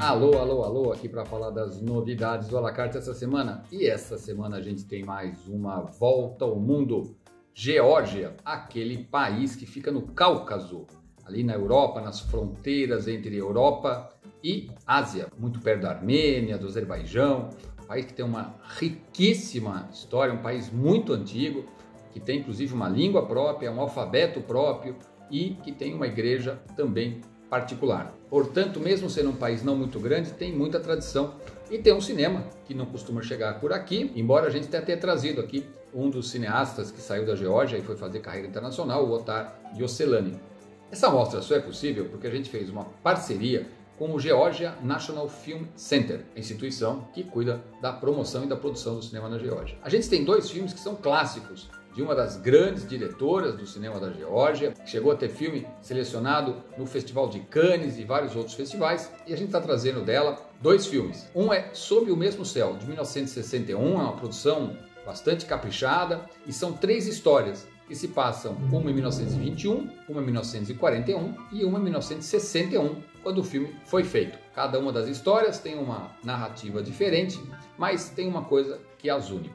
Alô, alô, alô, aqui para falar das novidades do A La Carte essa semana. E essa semana a gente tem mais uma volta ao mundo. Geórgia, aquele país que fica no Cáucaso, ali na Europa, nas fronteiras entre Europa e Ásia, muito perto da Armênia, do Azerbaijão, um país que tem uma riquíssima história, um país muito antigo, que tem inclusive uma língua própria, um alfabeto próprio e que tem uma igreja também particular. Portanto, mesmo sendo um país não muito grande, tem muita tradição e tem um cinema que não costuma chegar por aqui, embora a gente tenha trazido aqui um dos cineastas que saiu da Geórgia e foi fazer carreira internacional, o Otar Yosselani. Essa mostra só é possível porque a gente fez uma parceria com o Georgia National Film Center, a instituição que cuida da promoção e da produção do cinema na Geórgia. A gente tem dois filmes que são clássicos de uma das grandes diretoras do cinema da Geórgia, que chegou a ter filme selecionado no Festival de Cannes e vários outros festivais, e a gente está trazendo dela dois filmes. Um é Sob o Mesmo Céu, de 1961, é uma produção bastante caprichada, e são três histórias que se passam, uma em 1921, uma em 1941 e uma em 1961, quando o filme foi feito. Cada uma das histórias tem uma narrativa diferente, mas tem uma coisa que as une.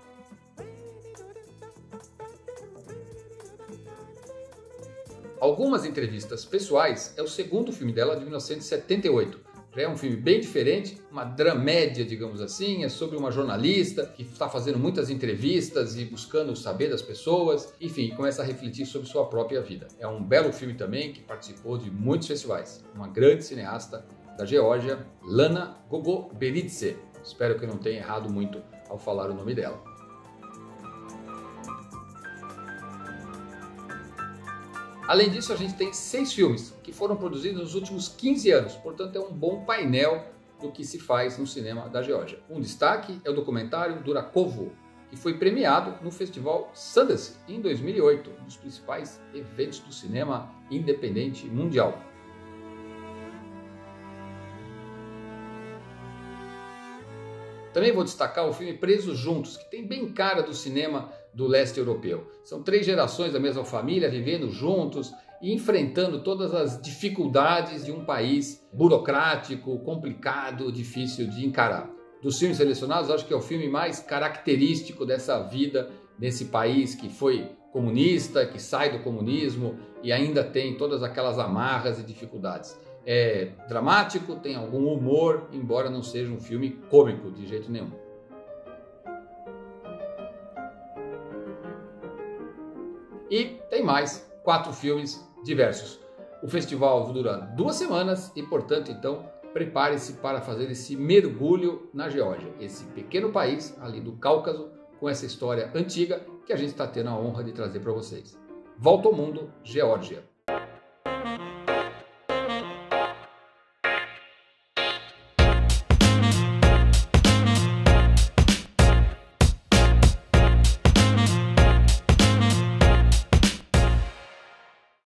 Algumas entrevistas pessoais é o segundo filme dela, de 1978. Já é um filme bem diferente, uma dramédia, digamos assim, é sobre uma jornalista que está fazendo muitas entrevistas e buscando saber das pessoas, enfim, começa a refletir sobre sua própria vida. É um belo filme também que participou de muitos festivais. Uma grande cineasta da Geórgia, Lana Gogoberidze. Espero que eu não tenha errado muito ao falar o nome dela. Além disso, a gente tem 6 filmes que foram produzidos nos últimos 15 anos, portanto é um bom painel do que se faz no cinema da Geórgia. Um destaque é o documentário Durakovo, que foi premiado no Festival Sundance em 2008, um dos principais eventos do cinema independente mundial. Também vou destacar o filme Presos Juntos, que tem bem cara do cinema do leste europeu. São 3 gerações da mesma família vivendo juntos e enfrentando todas as dificuldades de um país burocrático, complicado, difícil de encarar. Dos filmes selecionados, acho que é o filme mais característico dessa vida nesse país que foi comunista, que sai do comunismo e ainda tem todas aquelas amarras e dificuldades. É dramático, tem algum humor, embora não seja um filme cômico de jeito nenhum. E tem mais 4 filmes diversos. O festival dura 2 semanas e, portanto, então, prepare-se para fazer esse mergulho na Geórgia, esse pequeno país ali do Cáucaso, com essa história antiga que a gente está tendo a honra de trazer para vocês. Volta ao mundo, Geórgia.